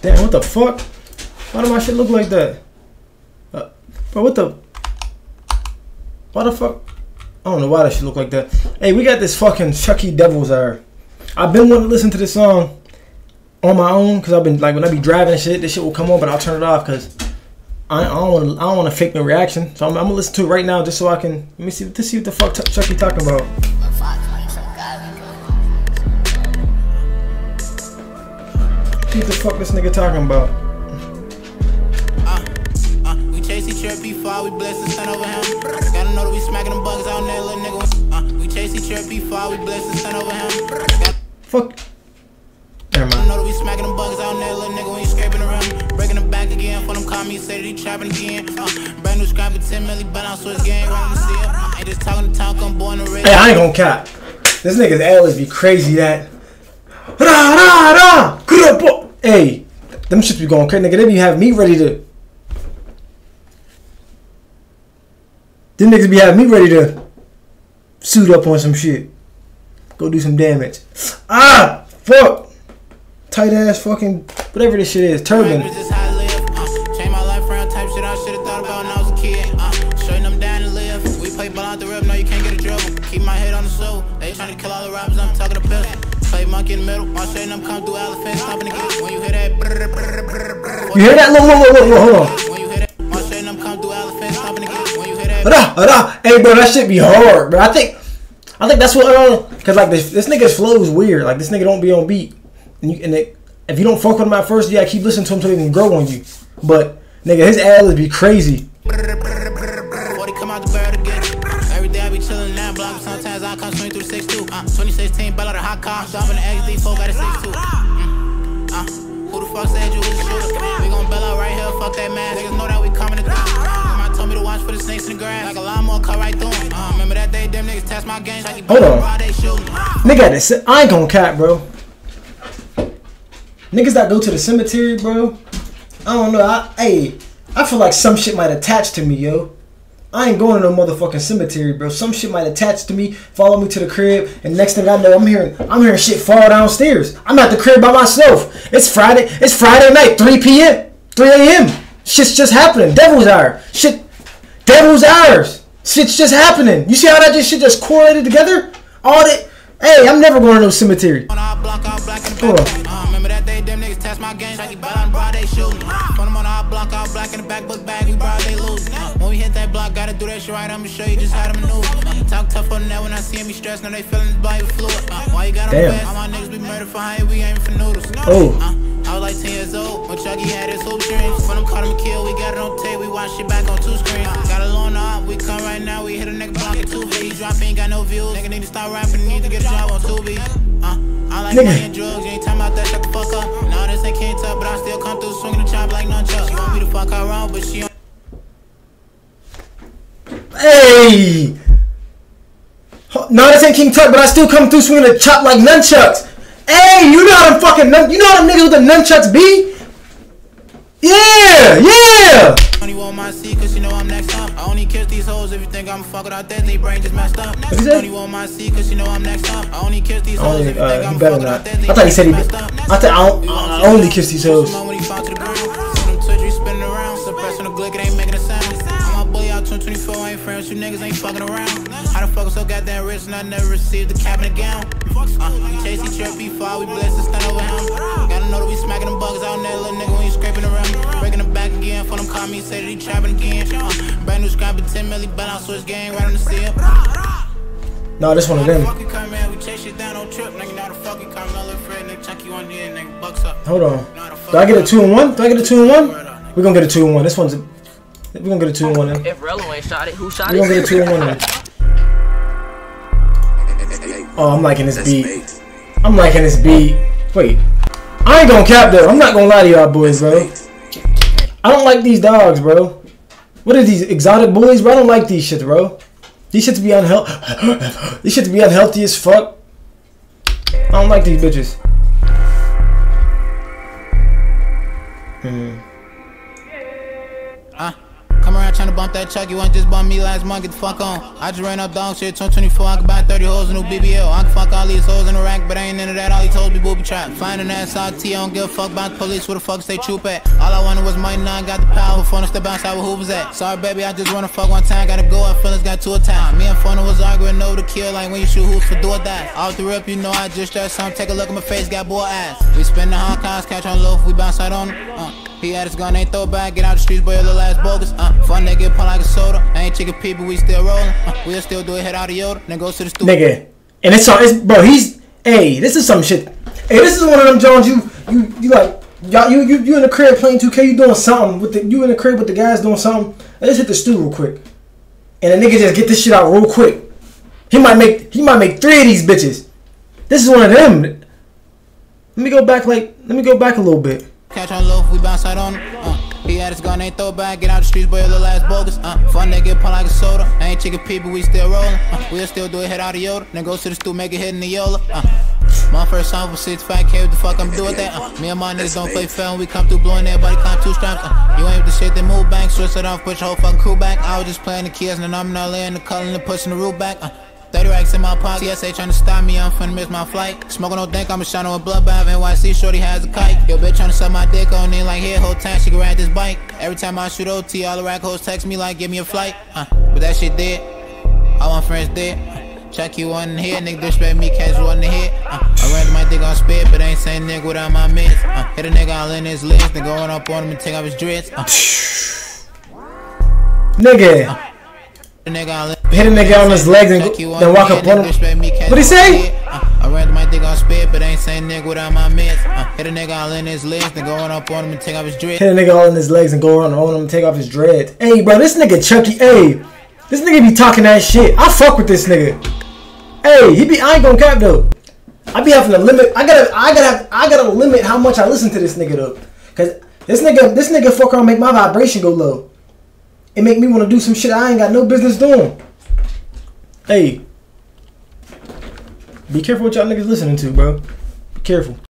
Damn, what the fuck? Why do my shit look like that? Bro, what the? Why the fuck? I don't know why that shit look like that. Hey, we got this fucking Chucky Devil's Hour. I've been wanting to listen to this song on my own because I've been like when I be driving and shit, this shit will come on, but I'll turn it off because I don't want to fake no reaction. So I'm gonna listen to it right now just so I can let me see what the fuck Chucky talking about. See what the fuck this nigga talking about. We chase each other before we bless the sun over him. Gotta know that we smacking them bugs out there, little nigga. We chase each other before we bless the sun over him. Fuck. Never mind. I know that we smacking them bugs out there, little nigga. When you scraping the rim, breaking them back again. For them call me, say that he trapping again. Brand new scrap at 10 million, but I'm switch game. Right to see it. Ain't just talking to talk, I'm born to raise. Hey, I ain't gonna cap. This nigga's Alice be crazy that. Rah, rah, rah. Hey, them shits be going crazy, nigga. They be having me ready to. Them niggas be having me ready to suit up on some shit. Go do some damage. Ah, fuck. Tight ass fucking whatever this shit is. Turban. Change my life around type shit I should've thought about when I was a kid. Shutting them down to live. We play ball out the rip, no you can't get a dribble. Keep my head on the soul. They trying to kill all the rappers, I'm talking to pistol. Play monkey in the middle. My shit them come through elephants, stomping the gates. When you hear that, you hear that? Look, hold on. When you hear that, my shit them come through elephants, stomping the gates. When you hear that, hey bro, that shit be hard, bro. I think that's what cause like this nigga's flow is weird. Like this nigga don't be on beat, if you don't fuck with him at first, you gotta keep listening to him until he can grow on you. But nigga, his ad would be crazy. 40 come out the barrel again. Every day I be chillin' in that block. Sometimes I come swing through the 6'2". 2016, ball out of hot car. Dropping the XD4, got a 6'2". Who the fuck said you was a shooter? We gon' bail out right here, fuck that man. Niggas know that we coming to do. Mama told me to watch for the snakes in the grass. Like a lawnmower cut right through him. Remember that day, them niggas test my game. Like hold on. Nigga, I ain't gon' cap, bro. Niggas that go to the cemetery, bro. I don't know. I feel like some shit might attach to me, yo. I ain't going to no motherfucking cemetery, bro. Some shit might attach to me, follow me to the crib, and next thing I know, I'm hearing shit fall downstairs. I'm at the crib by myself. It's Friday night, 3 p.m., 3 a.m. Shit's just happening. Devil's hour. Devil's hours. Shit's just happening. You see how that shit just correlated together? All that. Hey, I'm never going to no cemetery. Hold on. Remember that day, them niggas test my game. Like on broad, they shooting. Put them on our block, all black in the back book bag. We broad, they lose. When we hit that block, gotta do that shit right. I'ma show you just how to maneuver. Talk tough on that when I see me stressed. Now they feeling this body fluid. Why you got on the bed? All my niggas be murdered for high. We aiming for noodles. Oh. I was like 10 years old when Chucky had his hoop dreams. When them caught him kill, we got it on tape. We watch shit back on 2 screens. Got a loan up, we come right now. We hit a nigga block at 2 feet. Drop ain't got no views. Nigga need to start rapping, need to get a job on 2 beats. I like money and drugs, you ain't talking about that, shut the fuck up. Now this ain't can't tell, but I still come through swinging the chop like nunchucks. She want me to fuck her around, but she Hey! No, this ain't King Tut, but I still come through swinging the chop like nunchucks. Hey, you know how them fucking you know how them niggas with the nunchucks be? Yeah! Only want my seat cause you know I'm next up. I only kiss these hoes if you think I'm fucking out there, they brain just messed up. Only want my seat cause you know I'm next up. I only kiss these hoes if you think I'm fucking out there, I thought he said I only kiss these hoes. Spinning around, suppressing the glick, it ain't making a sound. I'm my boy out 224, I ain't friends, you niggas ain't fucking around. How the fuck I'm so goddamn rich and I never received the cap and the gown? We chase each other before we bless the stand over him. Gotta know that we smacking them bugs out there, little nigga when you scraping the rim. Breaking them back again, for them call me, say that he trapping again. Brand new scrap at 10 million, but I'll switch game right on the seal. No, this one of them. We chase shit down on trip, nigga. Now the fucking Carmelo Fred, nigga. Chucky on here, nigga. Bucks up. Hold on. Do I get a 2-1? We're gonna get a 2-1. This one's we're gonna get a 2-1 then. If Rello ain't shot it, who shot it? We're gonna get a 2-1 then. Oh, I'm liking this beat. Wait. I ain't gonna cap though. I'm not gonna lie to y'all boys, bro. I don't like these dogs, bro. What are these exotic bullies, bro? I don't like these shits, bro. These shits be unhealthy as fuck. I don't like these bitches. Come around trying tryna bump that Chuck. You ain't just bump me last month, get the fuck on. I just ran up dog shit, 2024, I can buy 30 hoes, a new BBL. I can fuck all these hoes in the rack, but I ain't into that, all these hoes be booby trap. Finding ass RT, I don't give a fuck about the police, where the fuck stay troop at. All I wanted was money, now I got the power, before I step outside where who was at. Sorry baby, I just wanna fuck one time, gotta go, our feelings got to a time. Me and Fona was arguing over the kill, like when you shoot hoops for do or die. Off the rip, you know I just stressed some, take a look at my face, got boy ass. We spend the Hong Kongs, catch on loaf, we bounce out on him. He had his gun, ain't throw back, get out the streets, boy, your little ass bogus. Fun nigga, pump like a soda. I ain't chicken people, we still rolling. We'll still do it, head out of Yoda, then go to the studio. Nigga, and it's bro, hey, this is some shit. Hey, this is one of them Jones, you like, you in the crib playing 2K, you doing something, you in the crib with the guys doing something. Let's hit the stew real quick. And the nigga just get this shit out real quick. He might make 3 of these bitches. This is one of them. Let me go back a little bit. Catch on loaf, we bounce out on him. He had his gun, ain't throw back, get out the streets, boy, your little ass bogus. Fun nigga, pump like a soda. I ain't chicken people, we still rolling. We'll still do it, head out of Yoda, then go to the stew, make it hit in the Yola. My first song for 65K, what the fuck I'm doing with that? Me and my niggas don't play fair when we come through blowing everybody climb 2 straps. You ain't with the shit, they move back, switch it off, put your whole fucking crew back. I was just playing the kids, and I'm not laying the color and pushing the roof back. 30 racks in my pocket, TSA tryna stop me, I'm finna miss my flight. Smoking don't think I'm a shot on a bloodbath, NYC shorty has a kite. Yo bitch tryna suck my dick on it like here, whole time she can ride this bike. Every time I shoot OT, all the rack hoes text me like give me a flight. But that shit dead, all my friends dead. Chuck you wasn't here, nigga disrespect me, catch you wasn't here. I ran my dick on spit, but ain't saying nigga without my mitts. Hit a nigga all in his list, then go run up on him and take off his dreads. Nigga. Hit a nigga on his legs and then walk up on him. What'd he say? I ran my dick on spit, but ain't saying nigga without my mitts. Hit a nigga all in his legs, then go run up on him and take off his dreads. Hit a nigga all in his legs and go around on him and take off his dreads. Hey, bro, this nigga Chucky, hey, this nigga be talking that shit. I fuck with this nigga. Hey, I ain't gonna cap though. I be having to limit. I gotta limit how much I listen to this nigga though, cause this nigga fuck around make my vibration go low. It make me want to do some shit I ain't got no business doing. Hey, be careful what y'all niggas listening to, bro. Be careful.